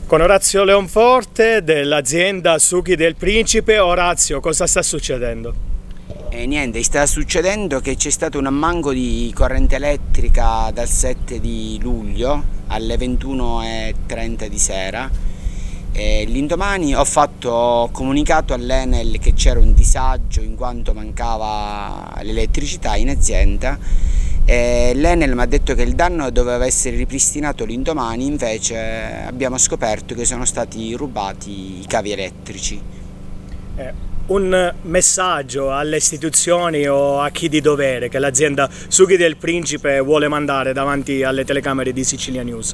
Con Orazio Leonforte dell'azienda Sughi del Principe. Orazio, cosa sta succedendo? Niente, sta succedendo che c'è stato un ammanco di corrente elettrica dal 7 di luglio alle 21:30 di sera. L'indomani ho comunicato all'Enel che c'era un disagio in quanto mancava l'elettricità in azienda. L'Enel mi ha detto che il danno doveva essere ripristinato l'indomani, invece abbiamo scoperto che sono stati rubati i cavi elettrici. Un messaggio alle istituzioni o a chi di dovere che l'azienda Sughi del Principe vuole mandare davanti alle telecamere di Sicilia News?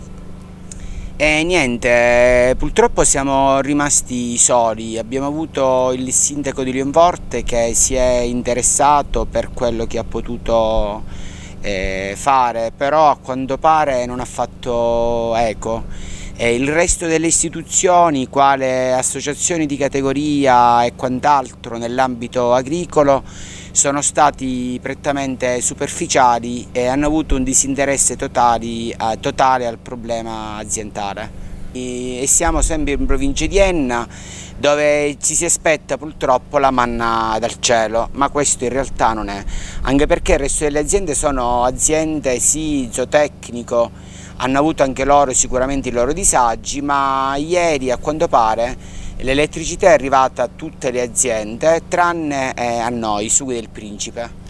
Niente, purtroppo siamo rimasti soli. Abbiamo avuto il sindaco di Leonforte che si è interessato per quello che ha potuto fare, però a quanto pare non ha fatto eco. Il resto delle istituzioni, quale associazioni di categoria e quant'altro nell'ambito agricolo, sono stati prettamente superficiali e hanno avuto un disinteresse totale al problema aziendale. E siamo sempre in provincia di Enna, dove ci si aspetta purtroppo la manna dal cielo, ma questo in realtà non è, anche perché il resto delle aziende sono aziende sì, zootecnico, hanno avuto anche loro sicuramente i loro disagi, ma ieri a quanto pare l'elettricità è arrivata a tutte le aziende tranne a noi, Sughi del Principe.